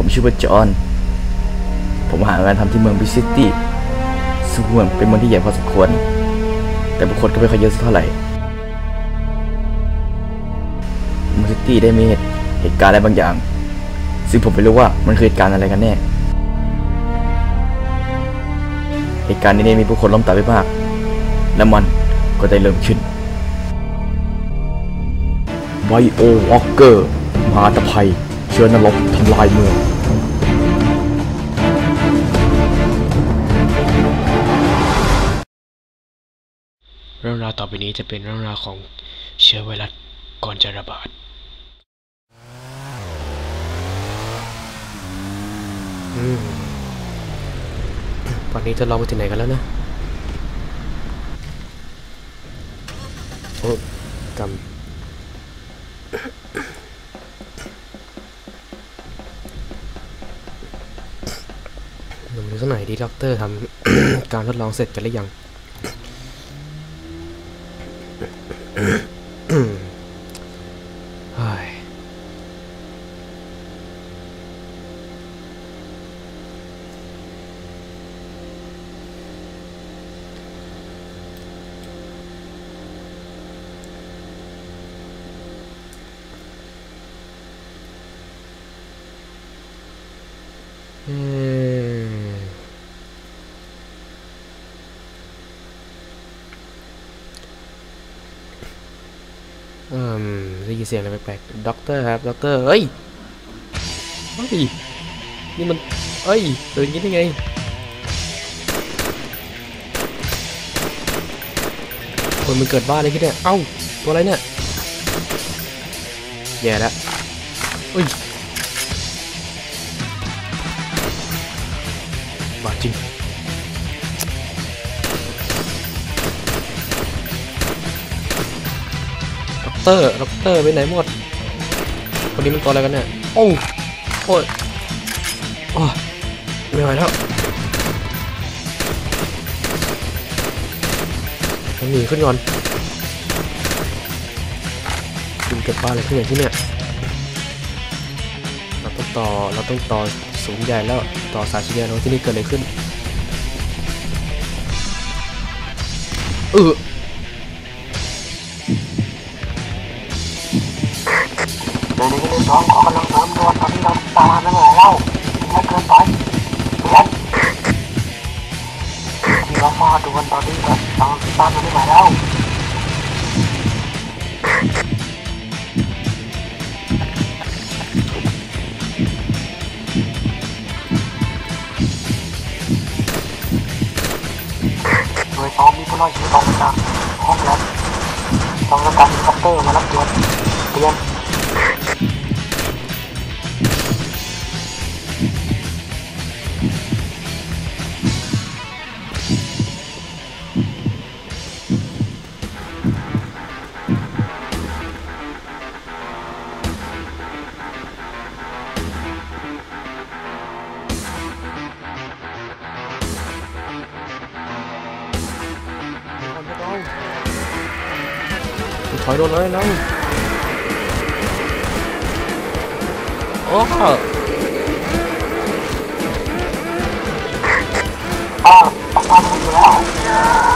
ผมชื่อว่าจอห์นผมหางานทำที่เมืองบิซิตี้ซึ่งเมืองเป็นเมืองที่ใหญ่พอสมควรแต่บุคคลก็ไม่ค่อยเยอะสักเท่าไหร่เมืองซิตี้ได้มีเหตุการณ์อะไรบางอย่างซึ่งผมไม่รู้ว่ามันคือเหตุการณ์อะไรกันแน่เหตุการณ์นี้มีผู้คนล้มตายไปมากและมันก็ได้เริ่มขึ้นไบโอวอล์กเกอร์มหาตภัยเชื้อนรกทำลายเมืองเรื่องราวต่อไปนี้จะเป็นเรื่องราวของเชื้อไวรัสก่อนจะระบาดวันนี้จะลองไปที่ไหนกันแล้วนะโอ้กำดูสักหน่อยดีด็อกเตอร์ทำ การทดลองเสร็จกันหรือยังได้ยินเสียงอะไรแปลกๆด็อกเตอร์ครับด็อกเตอร์เฮ้ยนี่มันเป็นอย่างนี้ได้ไงคนมันเกิดบ้าอะไรขึ้นเนี่ยเอ้าตัวอะไรเนี่ยแย่แล้วบาดจริงด็อกเตอร์ไปไหนหมดคนนี้มันตัวอะไรกันเนี่ยโอ้ยไม่ไหวแล้วต้องหนีขึ้นก่อนคุณเก็บปลาอะไรขึ้นอย่างที่เนี่ยเราต้องต่อสูงใหญ่แล้วต่อสายสัญญาณที่นี่เกิดอะไรขึ้นเดี๋ยวนี้น้องขอกำลังเสริมด่วนตอนนี้เราตามไม่ไหวแล้วไม่เกินไปเพื่อนที่เราฟาดด่วนตอนนี้เราตามไม่ไหวแล้วโดยตอนมีผู้รอดชีวิตออกมาจากห้องแลบต้องการเฮลิคอปเตอร์มารับด่วนเตือนถอยโดนเลยแล้วออกมาอยู่แล้ว